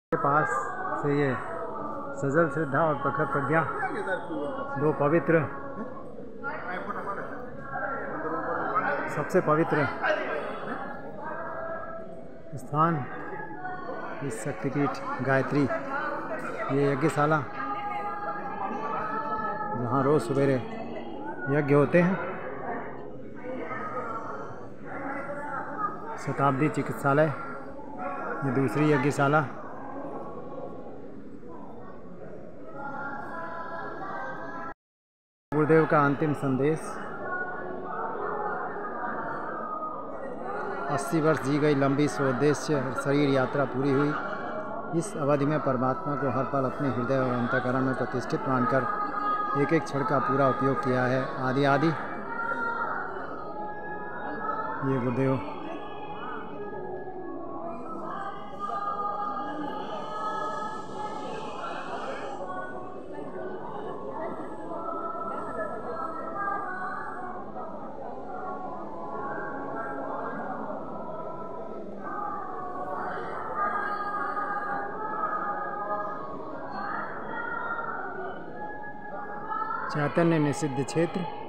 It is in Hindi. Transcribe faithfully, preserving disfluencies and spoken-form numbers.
के पास से ये सजल श्रद्धा और प्रखर प्रज्ञा दो पवित्र सबसे पवित्र स्थान इस शक्तिपीठ गायत्री ये यज्ञशाला जहाँ रोज़ सवेरे यज्ञ होते हैं। शताब्दी चिकित्सालय ये दूसरी यज्ञशाला। गुरुदेव का अंतिम संदेश। अस्सी वर्ष जी गई लंबी स्वोद्देश्य शरीर यात्रा पूरी हुई। इस अवधि में परमात्मा को हर पल अपने हृदय और अंतःकरण में प्रतिष्ठित मानकर एक एक क्षण का पूरा उपयोग किया है। आदि आदि ये गुरुदेव चैतन्य निषिद्ध क्षेत्र।